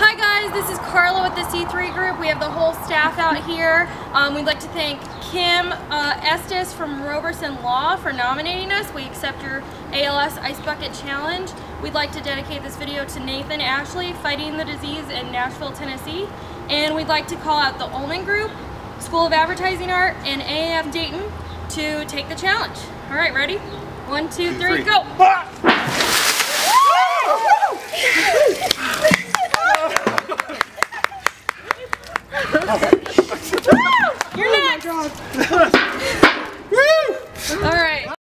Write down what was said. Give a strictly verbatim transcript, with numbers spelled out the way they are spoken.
Hi guys, this is Carla with the C three group. We have the whole staff out here. Um, we'd like to thank Kim uh, Estes from Roberson Law for nominating us. We accept your A L S Ice Bucket Challenge. We'd like to dedicate this video to Nathan Ashley, fighting the disease in Nashville, Tennessee. And we'd like to call out the Ullman Group, School of Advertising Art, and A A F Dayton to take the challenge. All right, ready? One, two, three, go!